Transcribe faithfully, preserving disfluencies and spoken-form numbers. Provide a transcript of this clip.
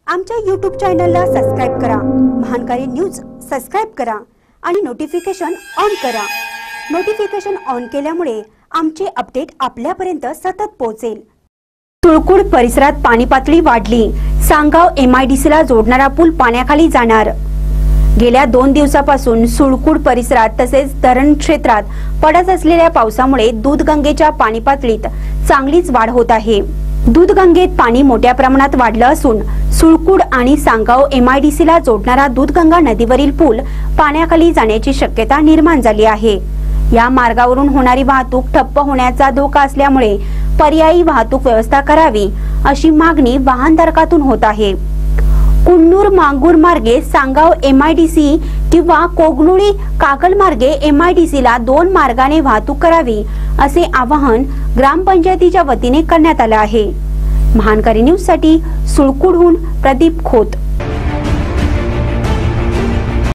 आमच्या यूट्यूब चॅनलला सबस्क्राइब करा, महानकारी न्यूज सबस्क्राइब करा आणि नोटिफिकेशन ऑन करा। नोटिफिकेशन ऑन केल्यामुळे आमचे अपडेट आपल्यापर्यंत सतत पोहोचेल। सुळकुड परिसरात पाणी पातळी वाढली, सांगाव एमआयडीसीला जोडणारा पूल पाण्याखाली जाणार। गेल्या दोन दिवसापासून सुळकुड परिसरात तसेच धरण क्षेत्रात पडत असलेल्या पावसामुळे दूधगंगेच्या पाणी पातळीत चांगलीच वाढ होत आहे। दूधगंगेत पाणी मोठ्या प्रमाणात वाढलं असून सुळकुड आणि सांगाव एमआयडीसीला जोडणारा दूधगंगा नदीवरील पूल पाण्याखाली जाण्याची शक्यता निर्माण झाली आहे। या मार्गावरून होणारी वाहतूक ठप्प होण्याचा धोका असल्यामुळे पर्यायी वाहतूक व्यवस्था करावी अशी मागणी वाहनधारकातून होत आहे। कुन्नूर मांगूर मार्गे सांगाव एमआयडीसी किंवा कोगनुळी कागल मार्गे एमआयडीसीला दोन मार्गाने वाहतूक करावी असे आवाहन ग्रामपंचायतीच्या वतीने करण्यात आले आहे। महानकारी न्यूज साठी सुळकुडहून प्रदीप खोत।